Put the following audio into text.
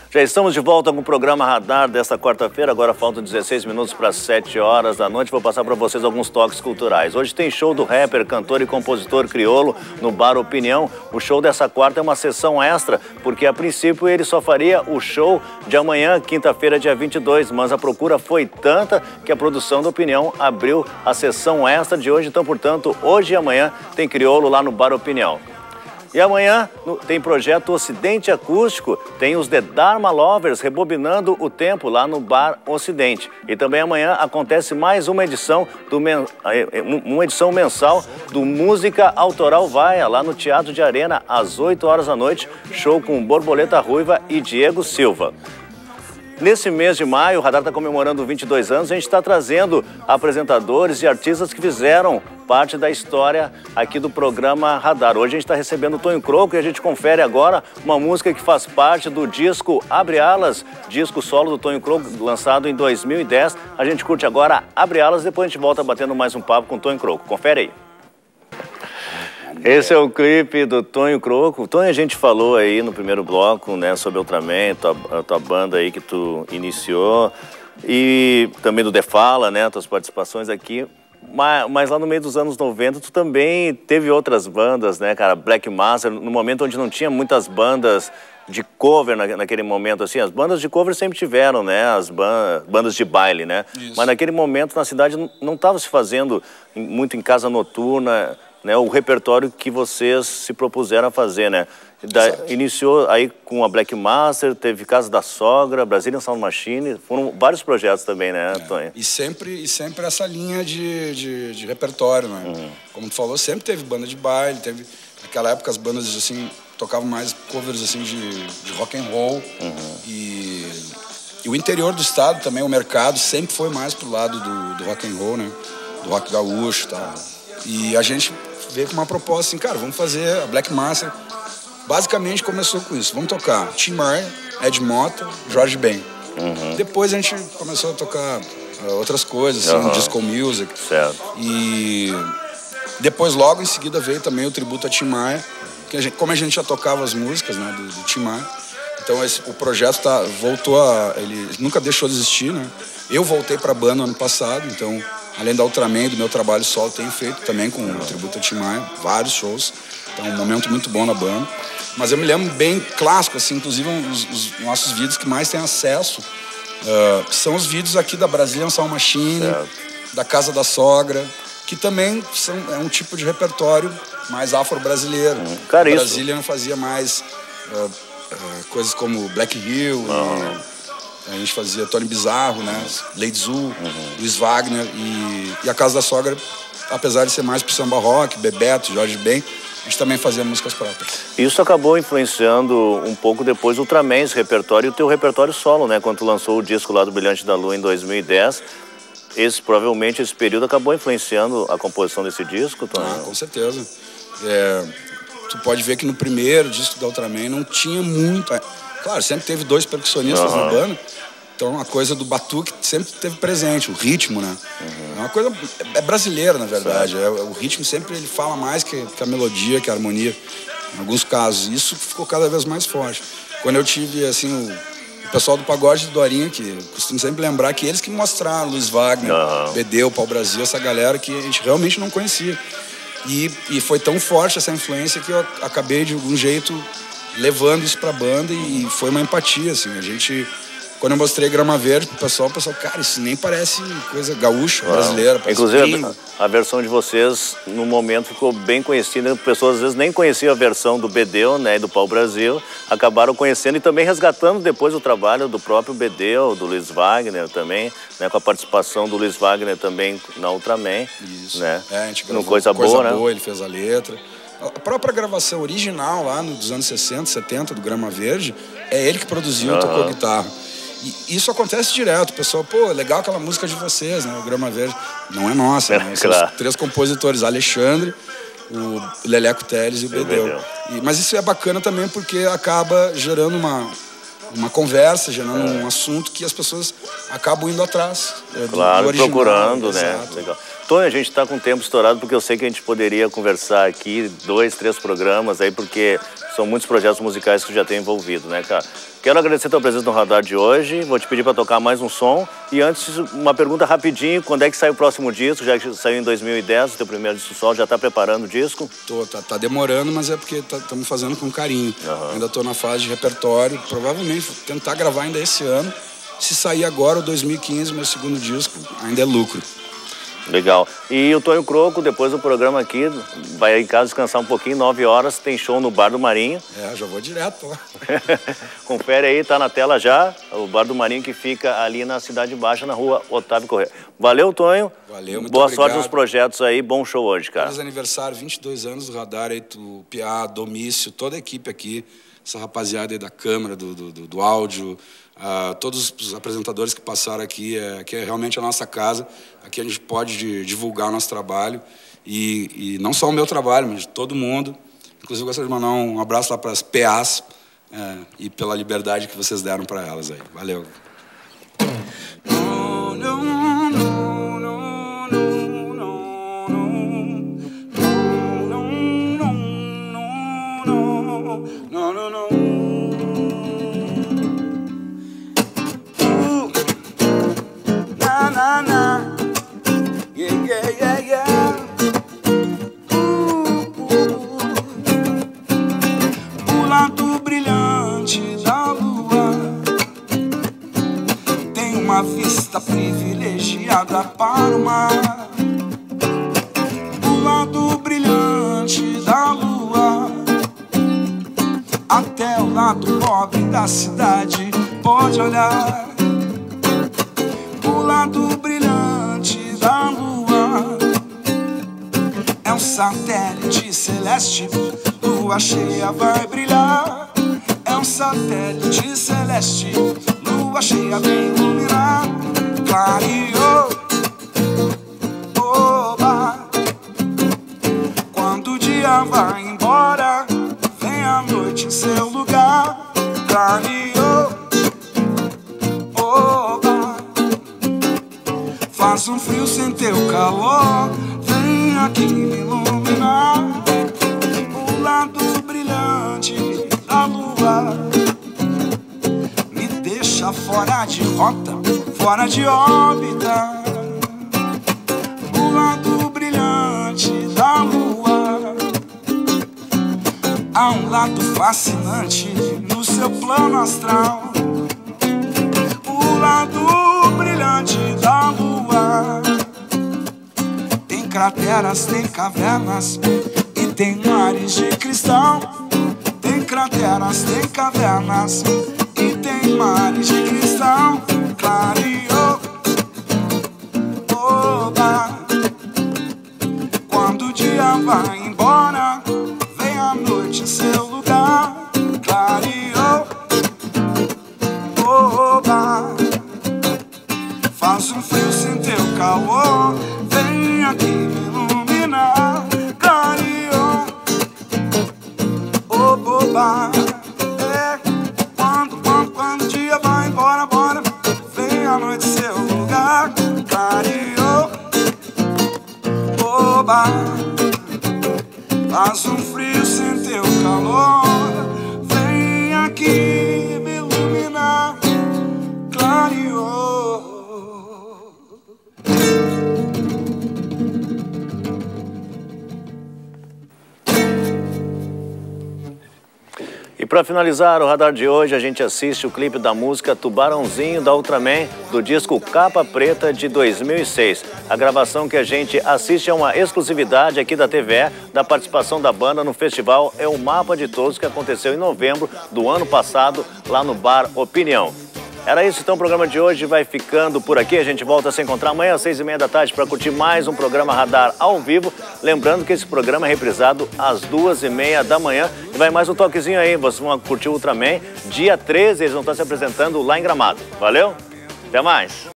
Já estamos de volta com o programa Radar desta quarta-feira. Agora faltam 16 minutos para 7 horas da noite. Vou passar para vocês alguns toques culturais. Hoje tem show do rapper, cantor e compositor crioulo no Bar Opinião. O show dessa quarta é uma sessão extra, porque a princípio ele só faria o show de amanhã, quinta-feira, dia 22. Mas a procura foi tanta que a produção da Opinião abriu a sessão extra de hoje. Então, portanto, hoje e amanhã tem crioulo lá no Bar Opinião. E amanhã tem projeto Ocidente Acústico, tem os The Dharma Lovers rebobinando o tempo lá no Bar Ocidente. E também amanhã acontece mais uma edição, mensal do Música Autoral Vaia, lá no Teatro de Arena, às 8 horas da noite, show com Borboleta Ruiva e Diego Silva. Nesse mês de maio, o Radar está comemorando 22 anos, a gente está trazendo apresentadores e artistas que fizeram parte da história aqui do programa Radar. Hoje a gente está recebendo o Tonho Croco e a gente confere agora uma música que faz parte do disco Abre Alas, disco solo do Tonho Croco, lançado em 2010. A gente curte agora Abre Alas, depois a gente volta batendo mais um papo com o Tonho Croco. Confere aí. Esse é o clipe do Tonho Croco. Tonho, a gente falou aí no primeiro bloco, né, sobre Ultraman, a tua banda aí que tu iniciou, e também do Defala, né, tuas participações aqui. Mas lá no meio dos anos 90, tu também teve outras bandas, né, cara? Black Master, no momento onde não tinha muitas bandas de cover naquele momento, assim, as bandas de cover sempre tiveram, né, as bandas de baile, né? Isso. Mas naquele momento na cidade não estava se fazendo muito em casa noturna, né, o repertório que vocês se propuseram a fazer, né? Iniciou aí com a Black Master, teve Casa da Sogra, Brazilian Sound Machine, foram vários projetos também, né, Tonho? E sempre essa linha de repertório, né? Como tu falou, sempre teve banda de baile, teve... Naquela época as bandas, assim, tocavam mais covers, assim, de rock and roll. E o interior do estado também, o mercado, sempre foi mais pro lado do rock and roll, né? Do rock gaúcho e tal. E a gente veio com uma proposta assim, cara, vamos fazer a Black Master. Basicamente começou com isso, vamos tocar Tim Maia, Ed Mota, Jorge Ben. Depois a gente começou a tocar outras coisas, assim, disco music. Certo. E depois logo em seguida veio também o tributo a Tim Maia, que como a gente já tocava as músicas, né, do Tim Maia, então o projeto ele nunca deixou de existir, né? Eu voltei pra banda ano passado, então além da Ultraman, do meu trabalho solo, tenho feito também com o tributo a Tim Maia, vários shows. Então, um momento muito bom na banda. Mas eu me lembro bem clássico, assim, inclusive os nossos vídeos que mais tem acesso são os vídeos aqui da Brazilian Sound Machine, da Casa da Sogra, que também é um tipo de repertório mais afro-brasileiro. Cara, a Brazilian fazia mais coisas como Black Hill, a gente fazia Tony Bizarro, né? Lady Zu, Luiz Wagner e a Casa da Sogra, apesar de ser mais pro samba rock, Bebeto, Jorge Ben, a gente também fazia músicas próprias. Isso acabou influenciando um pouco depois o Ultraman, esse repertório, e o teu repertório solo, né? Quando tu lançou o disco lá do Brilhante da Lua em 2010, provavelmente esse período acabou influenciando a composição desse disco, Tony? Com certeza. Tu pode ver que no primeiro disco da Ultraman não tinha muito... Claro, sempre teve 2 percussionistas na banda, então a coisa do batuque sempre teve presente, o ritmo, né? É uma coisa brasileira, na verdade. O ritmo sempre ele fala mais que a melodia, que a harmonia, em alguns casos. Isso ficou cada vez mais forte. Quando eu tive, assim, o pessoal do Pagode do Dorinha, que eu costumo sempre lembrar que eles que mostraram Luiz Wagner, Bedeu, Pau Brasil, essa galera que a gente realmente não conhecia. E foi tão forte essa influência que eu acabei, de algum jeito, levando isso pra banda, e foi uma empatia, assim. A gente, quando eu mostrei Grama Verde pro pessoal, cara, isso nem parece coisa gaúcha, brasileira. Inclusive, a versão de vocês, no momento, ficou bem conhecida. Pessoas, às vezes, nem conheciam a versão do Bedeu, né, e do Pau Brasil. Acabaram conhecendo e também resgatando depois o trabalho do próprio Bedeu, do Luiz Wagner também, né, com a participação do Luiz Wagner também na Ultraman. Isso. Né? A gente gravou Coisa boa, né? Ele fez a letra. A própria gravação original lá dos anos 60, 70 do Grama Verde, é ele que produziu e tocou guitarra. E isso acontece direto. O pessoal, pô, legal aquela música de vocês, né? O Grama Verde. Não é nossa, né? São os 3 compositores, Alexandre, o Leleco Teles e o Bedeu. Mas isso é bacana também porque acaba gerando uma conversa, gerando um assunto que as pessoas acabam indo atrás. Claro, do original, procurando, né? Legal. Tonho, a gente está com o tempo estourado porque eu sei que a gente poderia conversar aqui 2, 3 programas aí, porque são muitos projetos musicais que tu já tem envolvido, né, cara? Quero agradecer a tua presença no Radar de hoje, vou te pedir para tocar mais um som. E antes, uma pergunta rapidinho, quando é que sai o próximo disco? Já que saiu em 2010, o teu primeiro disco solo, já tá preparando o disco? Tá demorando, mas é porque estamos fazendo com carinho. Ainda estou na fase de repertório, provavelmente vou tentar gravar ainda esse ano. Se sair agora, o 2015, meu segundo disco, ainda é lucro. Legal. E o Tonho Croco, depois do programa aqui, vai em casa descansar um pouquinho, 9 horas, tem show no Bar do Marinho. Já vou direto lá. Confere aí, tá na tela já, o Bar do Marinho que fica ali na Cidade Baixa, na rua Otávio Corrêa. Valeu, Tonho. Valeu, muito Boa obrigado. Sorte nos projetos aí, bom show hoje, cara. Feliz aniversário, 22 anos do Radar, aí, o Piá, Domício, toda a equipe aqui, essa rapaziada aí da câmera, do áudio, todos os apresentadores que passaram aqui, que é realmente a nossa casa. Aqui a gente pode divulgar o nosso trabalho e não só o meu trabalho, mas de todo mundo. Inclusive, eu gostaria de mandar um abraço lá para as PAs e pela liberdade que vocês deram para elas aí. Valeu. O lado brilhante da lua tem uma vista privilegiada para o mar. O lado brilhante da lua, até o lado pobre da cidade pode olhar. O lado brilhante da lua é um satélite celeste, lua cheia vai brilhar. É um satélite celeste, lua cheia vem iluminar. Clareou, oba. Quando o dia vai embora, vem a noite em seu lugar. Clareou, oba. Faz um frio sem teu calor, vem aqui me iluminar. O lado brilhante da lua me deixa fora de rota, fora de órbita. O lado brilhante da lua, há um lado fascinante no seu plano astral. O lado brilhante da lua tem crateras, tem cavernas e tem mares de cristal. Tem crateras, tem cavernas e tem mares de cristal. Clareou, oba. Quando o dia vai embora, vem a noite em seu lugar. Clareou, oba. Faz um frio sem teu calor, vem aqui me iluminar. Clareou, oba. Quando o dia vai embora, bora, vem a noite em seu lugar. Clareou, oba. Faz um frio sem teu calor, vem aqui me iluminar. Clareou. E para finalizar o Radar de hoje, a gente assiste o clipe da música Tubarãozinho da Ultraman, do disco Capa Preta de 2006. A gravação que a gente assiste é uma exclusividade aqui da TVE, da participação da banda no festival É o Mapa de Todos, que aconteceu em novembro do ano passado, lá no Bar Opinião. Era isso, então, o programa de hoje vai ficando por aqui. A gente volta a se encontrar amanhã às 6h30 da tarde para curtir mais um programa Radar ao vivo. Lembrando que esse programa é reprisado às 2h30 da manhã. E vai mais um toquezinho aí, vocês vão curtir o Ultraman. Dia 13 eles vão estar se apresentando lá em Gramado. Valeu? Até mais!